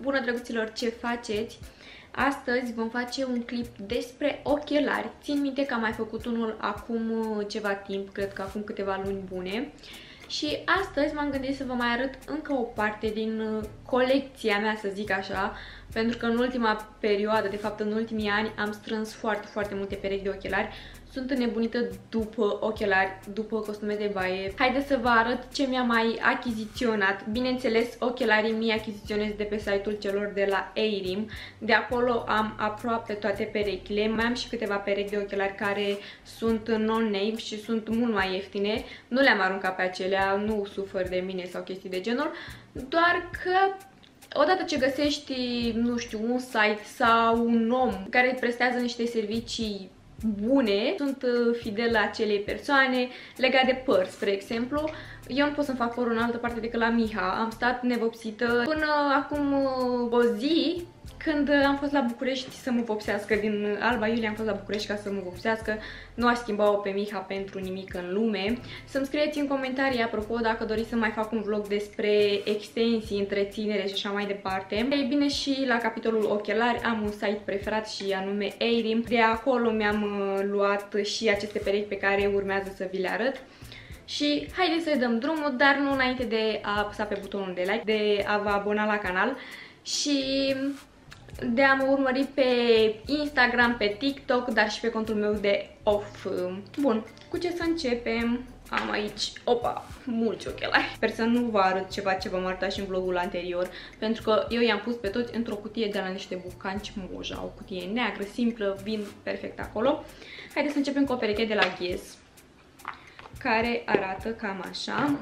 Bună drăguților, ce faceți? Astăzi vom face un clip despre ochelari. Țin minte că am mai făcut unul acum ceva timp, cred că acum câteva luni bune. Și astăzi m-am gândit să vă mai arăt încă o parte din colecția mea, să zic așa, pentru că în ultima perioadă, de fapt în ultimii ani, am strâns foarte multe perechi de ochelari. Sunt înnebunită după ochelari, după costume de baie. Haideți să vă arăt ce mi-am mai achiziționat. Bineînțeles, ochelarii mi achiziționez de pe site-ul celor de la Eirim. De acolo am aproape toate perechile. Mai am și câteva perechi de ochelari care sunt non-name și sunt mult mai ieftine. Nu le-am aruncat pe acelea, nu sufăr de mine sau chestii de genul, doar că odată ce găsești, nu știu, un site sau un om care prestează niște servicii bune, sunt fidel acelei persoane. Legat de păr, spre exemplu, eu nu pot să-mi fac părul în altă parte decât la Miha. Am stat nevopsită până acum o zi, când am fost la București să mă vopsească. Din Alba Iulia am fost la București ca să mă vopsească. Nu aș schimba-o pe Miha pentru nimic în lume. Să-mi scrieți în comentarii, apropo, dacă doriți să mai fac un vlog despre extensii, întreținere și așa mai departe. Ei bine, și la capitolul ochelari am un site preferat și anume Eirim. De acolo mi-am luat și aceste perechi pe care urmează să vi le arăt. Și haideți să-i dăm drumul, dar nu înainte de a apăsa pe butonul de like, de a vă abona la canal și de a mă urmări pe Instagram, pe TikTok, dar și pe contul meu de off. Bun, cu ce să începem? Am aici, opa, mulți ochelari. Sper să nu vă arăt ceva ce v-am arătat și în vlogul anterior, pentru că eu i-am pus pe toți într-o cutie de la niște bucanci Moja, o cutie neagră, simplă, vin perfect acolo. Haideți să începem cu o pereche de la Guess, care arată cam așa.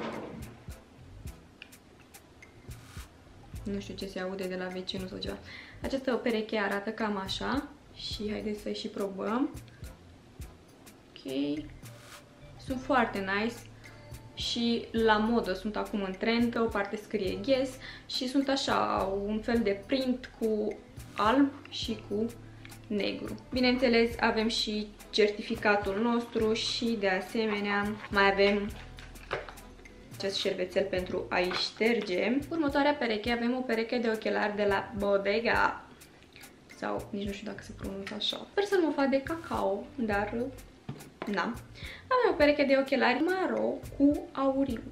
Nu știu ce se aude de la vecinul sau ceva. Această pereche arată cam așa și haideți să și probăm. Ok. Sunt foarte nice și la modă, sunt acum în trend, pe o parte scrie Guess și sunt așa, un fel de print cu alb și cu negru. Bineînțeles, avem și certificatul nostru și de asemenea mai avem acest șervețel pentru a-i șterge. Următoarea pereche, avem o pereche de ochelari de la Bodega, sau nici nu știu dacă se pronunță așa. Sper să nu mă fac de cacao, dar na. Avem o pereche de ochelari maro cu auriu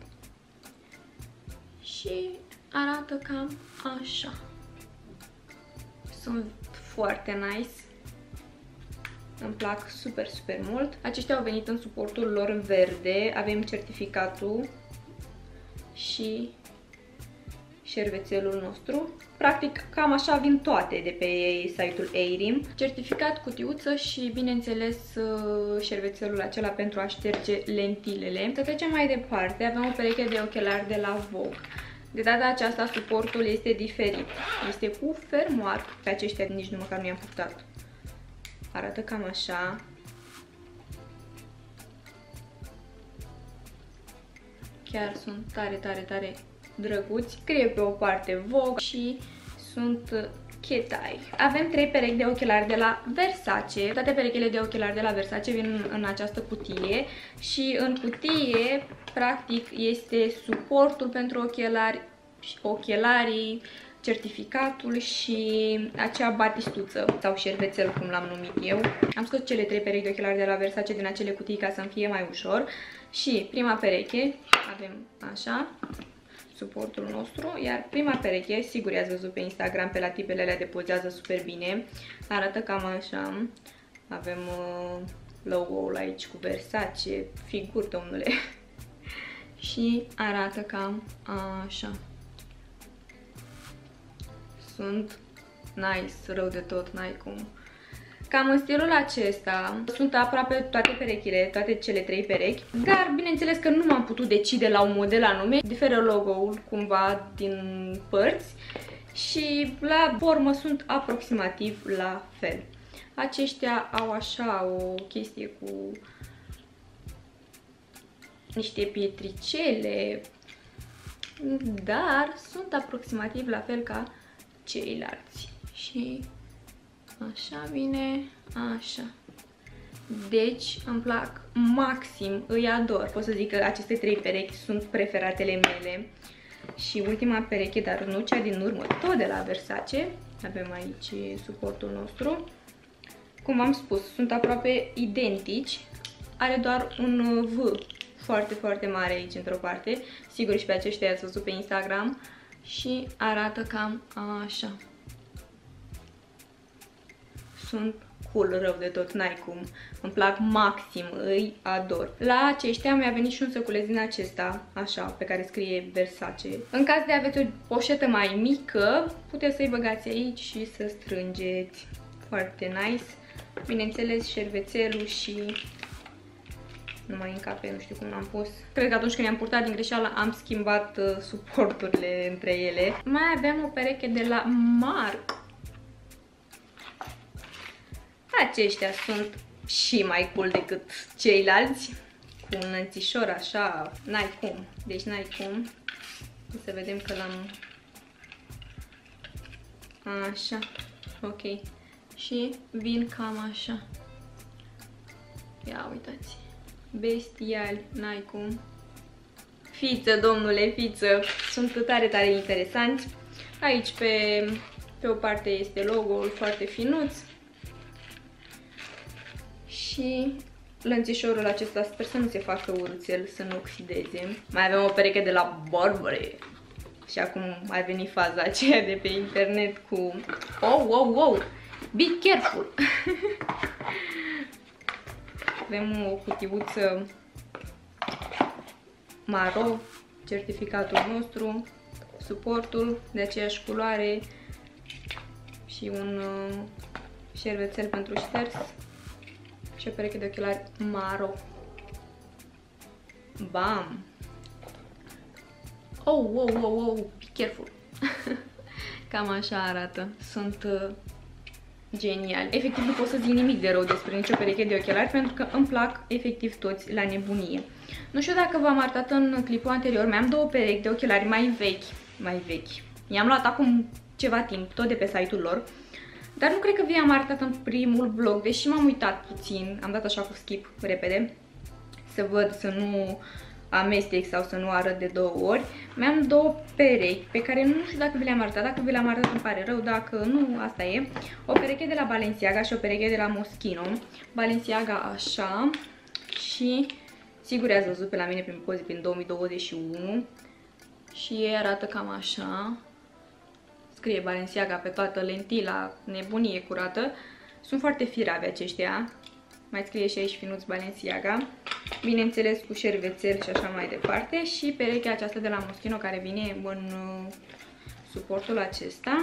și arată cam așa. Sunt foarte nice. Îmi plac super mult. Aceștia au venit în suportul lor verde. Avem certificatul și șervețelul nostru. Practic, cam așa vin toate de pe site-ul Eirim. Certificat, cutiuță și, bineînțeles, șervețelul acela pentru a șterge lentilele. Să trecem mai departe. Avem o pereche de ochelari de la Vogue. De data aceasta, suportul este diferit. Este cu fermoar. Pe aceștia nici nu măcar nu i-am purtat. Arată cam așa. Chiar sunt tare drăguți. Scrie pe o parte Vogue și sunt chetai. Avem 3 perechi de ochelari de la Versace. Toate perechile de ochelari de la Versace vin în această cutie și în cutie practic este suportul pentru ochelari, ochelarii, certificatul și acea batistuță sau șervețel, cum l-am numit eu. Am scos cele 3 perechi de ochelari de la Versace din acele cutii ca să-mi fie mai ușor. Și prima pereche avem așa suportul nostru, iar prima pereche, sigur i-ați văzut pe Instagram, pe la tipele alea de pozează super bine, arată cam așa. Avem logo-ul aici cu Versace, figur, domnule. Și arată cam așa. Sunt nice, rău de tot, n-ai cum. Cam în stilul acesta sunt aproape toate perechile, toate cele 3 perechi, dar bineînțeles că nu m-am putut decide la un model anume. Diferă logo-ul cumva din părți și la formă sunt aproximativ la fel. Aceștia au așa o chestie cu niște pietricele, dar sunt aproximativ la fel ca ceilalți. Și așa vine, așa. Deci îmi plac maxim, îi ador. Pot să zic că aceste 3 perechi sunt preferatele mele. Și ultima pereche, dar nu cea din urmă, tot de la Versace. Avem aici suportul nostru. Cum v-am spus, sunt aproape identici. Are doar un V foarte, foarte mare aici într-o parte. Sigur și pe aceștia ați văzut pe Instagram. Și arată cam așa. Sunt cool rău de tot, n-ai cum. Îmi plac maxim, îi ador. La aceștia mi-a venit și un săculeț din acesta, așa, pe care scrie Versace. În caz de aveți o poșetă mai mică, puteți să-i băgați aici și să strângeți. Foarte nice. Bineînțeles, șervețelul și... nu mai încape, nu știu cum l-am pus. Cred că atunci când i-am purtat din greșeală am schimbat suporturile între ele. Mai avem o pereche de la Marc. Aceștia sunt și mai cool decât ceilalți. Cu un lănțișor așa, n-ai cum. Deci n-ai cum. Să vedem că l-am... Așa, ok. Și vin cam așa. Ia uitați. Bestiali, n-ai cum. Fiță, domnule, fiță. Sunt tare, tare interesanți. Aici pe o parte este logo-ul foarte finuț. Și lănțișorul acesta sper să nu se facă urțel, să nu oxideze. Mai avem o pereche de la Burberry. Și acum a venit faza aceea de pe internet cu... Oh, wow, wow! Be careful! Avem o cutiuță maro, certificatul nostru, suportul de aceeași culoare și un șervețel pentru șters și o pereche de ochelari maro. Bam! Oh, wow, wow, wow, be careful! Cam așa arată. Sunt genial. Efectiv nu pot să zic nimic de rău despre nicio pereche de ochelari pentru că îmi plac efectiv toți la nebunie. Nu știu dacă v-am arătat în clipul anterior, mi-am două perechi de ochelari mai vechi. I-am luat acum ceva timp, tot de pe site-ul lor. Dar nu cred că vi-am arătat în primul vlog, deși m-am uitat puțin, am dat așa cu skip repede, să văd, să nu amestec sau să nu arăt de două ori. Mi-am două perechi pe care nu știu dacă vi le-am arătat, dacă vi le-am arătat îmi pare rău, dacă nu, asta e. O pereche de la Balenciaga și o pereche de la Moschino. Balenciaga așa și sigur ați văzut pe la mine prin poze prin 2021 și ei arată cam așa. Scrie Balenciaga pe toată lentila, nebunie curată. Sunt foarte firavi aceștia. Mai scrie și aici finuț Balenciaga. Bineînțeles cu șervețel și așa mai departe. Și perechea aceasta de la Moschino care vine în suportul acesta.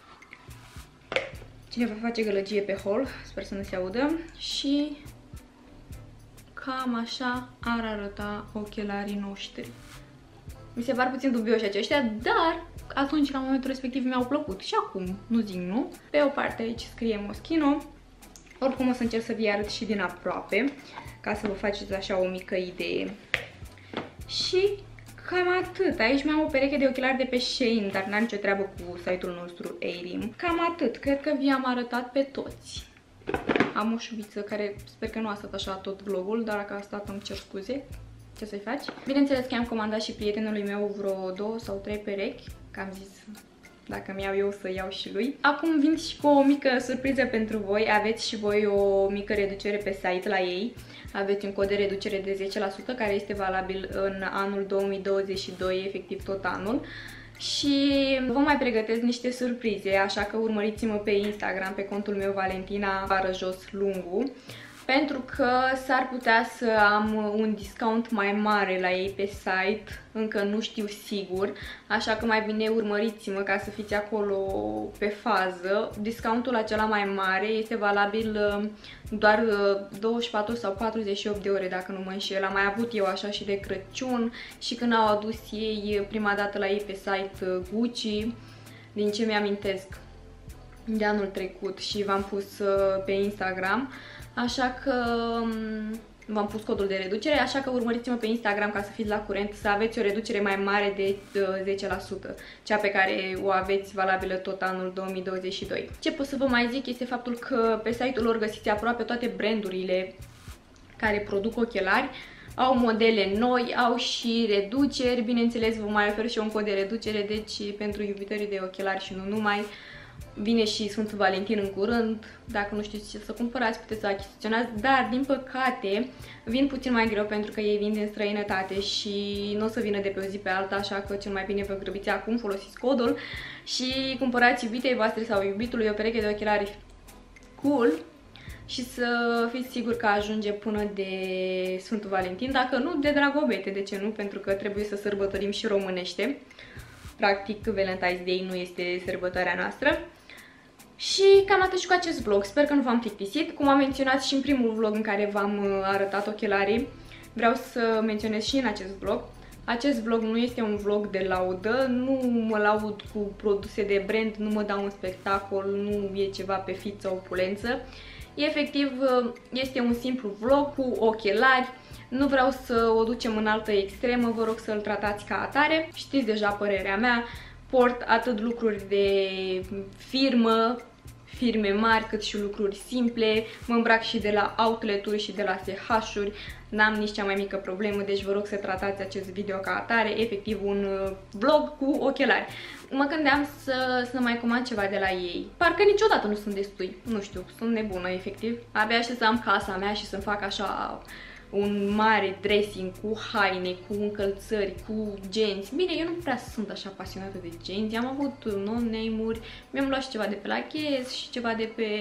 Cineva face gălăgie pe haul, sper să nu se audă. Și cam așa ar arăta ochelarii noștri. Mi se par puțin dubioși aceștia, dar atunci la momentul respectiv mi-au plăcut. Și acum, nu zic nu. Pe o parte aici scrie Moschino. Oricum o să încerc să vi arăt și din aproape, ca să vă faceți așa o mică idee. Și cam atât. Aici mi-am o pereche de ochelari de pe Shein, dar n-are nicio treabă cu site-ul nostru Eirim. Cam atât. Cred că vi-am arătat pe toți. Am o șuviță care sper că nu a stat așa tot vlogul, dar dacă a stat îmi cer scuze. Ce să-i faci? Bineînțeles că am comandat și prietenului meu vreo 2 sau 3 perechi, că am zis dacă mi-iau eu să iau și lui. Acum vin și cu o mică surpriză pentru voi. Aveți și voi o mică reducere pe site la ei. Aveți un cod de reducere de 10% care este valabil în anul 2022, efectiv tot anul. Și vă mai pregătesc niște surprize, așa că urmăriți-mă pe Instagram, pe contul meu Valentina _Jos Lungu. Pentru că s-ar putea să am un discount mai mare la ei pe site, încă nu știu sigur, așa că mai bine urmăriți-mă ca să fiți acolo pe fază. Discountul acela mai mare este valabil doar 24 sau 48 de ore, dacă nu mă înșel. Am mai avut eu așa și de Crăciun și când au adus ei prima dată la ei pe site Gucci, din ce mi-amintesc de anul trecut și v-am pus pe Instagram. Așa că v-am pus codul de reducere, așa că urmăriți-mă pe Instagram ca să fiți la curent, să aveți o reducere mai mare de 10%, cea pe care o aveți valabilă tot anul 2022. Ce pot să vă mai zic este faptul că pe site-ul lor găsiți aproape toate brandurile care produc ochelari. Au modele noi, au și reduceri, bineînțeles vă mai ofer și un cod de reducere, deci pentru iubitorii de ochelari și nu numai. Vine și Sfântul Valentin în curând, dacă nu știți ce să cumpărați puteți să achiziționați, dar din păcate vin puțin mai greu pentru că ei vin din străinătate și nu o să vină de pe o zi pe alta, așa că cel mai bine vă grăbiți acum, folosiți codul și cumpărați iubitei voastre sau iubitului o pereche de ochelari cool și să fiți siguri că ajunge până de Sfântul Valentin, dacă nu de Dragobete, de ce nu? Pentru că trebuie să sărbătorim și românește. Practic, Valentine's Day nu este sărbătoarea noastră. Și cam atât și cu acest vlog. Sper că nu v-am plictisit. Cum am menționat și în primul vlog în care v-am arătat ochelarii, vreau să menționez și în acest vlog. Acest vlog nu este un vlog de laudă, nu mă laud cu produse de brand, nu mă dau un spectacol, nu e ceva pe fiță opulență. Efectiv, este un simplu vlog cu ochelari. Nu vreau să o ducem în altă extremă, vă rog să-l tratați ca atare. Știți deja părerea mea, port atât lucruri de firmă, firme mari, cât și lucruri simple. Mă îmbrac și de la outlet-uri și de la SH-uri, n-am nici cea mai mică problemă, deci vă rog să tratați acest video ca atare, efectiv un vlog cu ochelari. Mă gândeam să mai comand ceva de la ei. Parcă niciodată nu sunt destui, nu știu, sunt nebună efectiv. Abia aștept să am casa mea și să-mi fac așa un mare dressing cu haine, cu încălțări, cu genți. Bine, eu nu prea sunt așa pasionată de genți, am avut no-name-uri, mi-am luat și ceva de pe la Guess și ceva de pe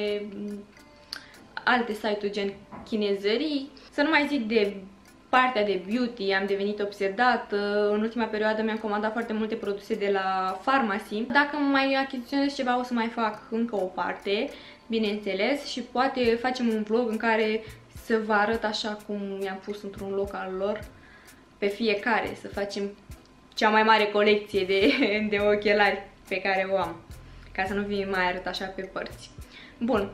alte site-uri gen chinezării. Să nu mai zic de partea de beauty, am devenit obsedată. În ultima perioadă mi-am comandat foarte multe produse de la Pharmacy. Dacă mai achiziționez ceva, o să mai fac încă o parte, bineînțeles, și poate facem un vlog în care să vă arăt așa cum mi-am pus într-un loc al lor pe fiecare, să facem cea mai mare colecție de ochelari pe care o am, ca să nu vi mai arăt așa pe părți. Bun,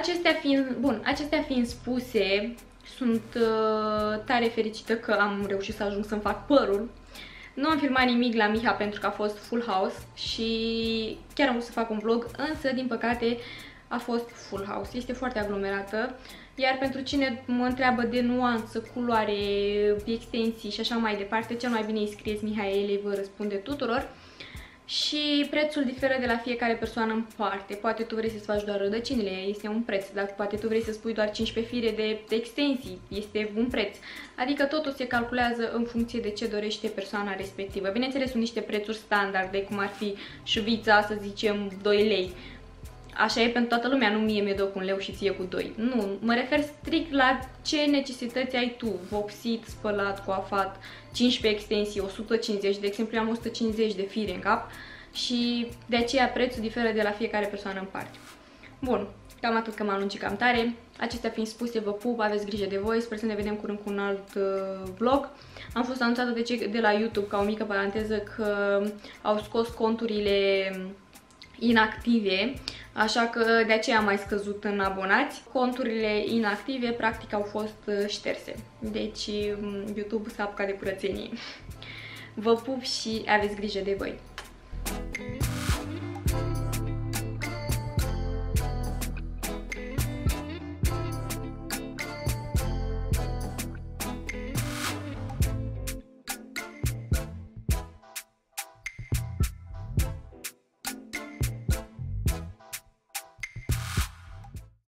acestea fiind spuse, sunt tare fericită că am reușit să ajung să-mi fac părul. Nu am filmat nimic la Miha pentru că a fost full house și chiar am vrut să fac un vlog, însă din păcate a fost full house, este foarte aglomerată. Iar pentru cine mă întreabă de nuanță, culoare, extensii și așa mai departe, cel mai bine îi scrieți Mihaelei, vă răspunde tuturor. Și prețul diferă de la fiecare persoană în parte. Poate tu vrei să-ți faci doar rădăcinile, este un preț. Dacă poate tu vrei să-ți pui doar 15 fire de extensii, este un preț. Adică totul se calculează în funcție de ce dorește persoana respectivă. Bineînțeles, sunt niște prețuri standarde, cum ar fi șuvița, să zicem, 2 lei. Așa e pentru toată lumea, nu mie mi-e dă cu 1 leu și ție cu 2. Nu, mă refer strict la ce necesități ai tu. Vopsit, spălat, coafat, 15 extensii, 150, de exemplu eu am 150 de fire în cap și de aceea prețul diferă de la fiecare persoană în parte. Bun, cam atât, că m-am lungit cam tare. Acestea fiind spuse, vă pup, aveți grijă de voi, sper să ne vedem curând cu un alt vlog. Am fost anunțată de la YouTube, ca o mică paranteză, că au scos conturile inactive, așa că de aceea am mai scăzut în abonați. Conturile inactive practic au fost șterse, deci YouTube s-a apucat de curățenie. Vă pup și aveți grijă de voi!